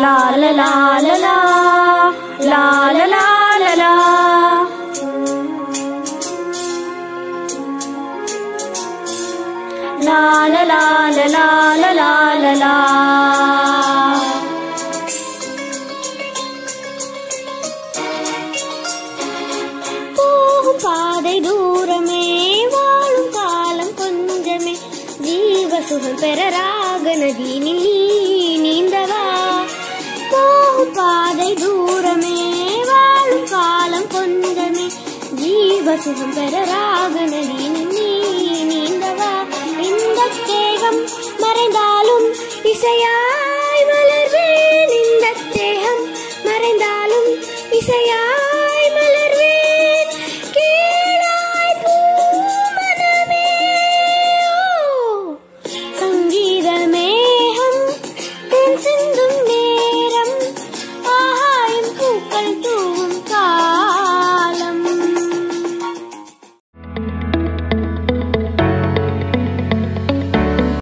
லா லா லா லா லா லா லா லா லா. La la la la la la la la la. போகும் பாதை தூரமே வாழும் காலம் கொஞ்சமே ஜீவ சுகம் பெற ராக நதியினில் நீ நீந்தவா. போகும் பாதை தூரமே வாழும் காலம் கொஞ்சமே ஜீவ சுகம் பெற ராக நதியினில் நீ நீந்தவா. இந்த தேகம் மறைந்தாலும் இசையா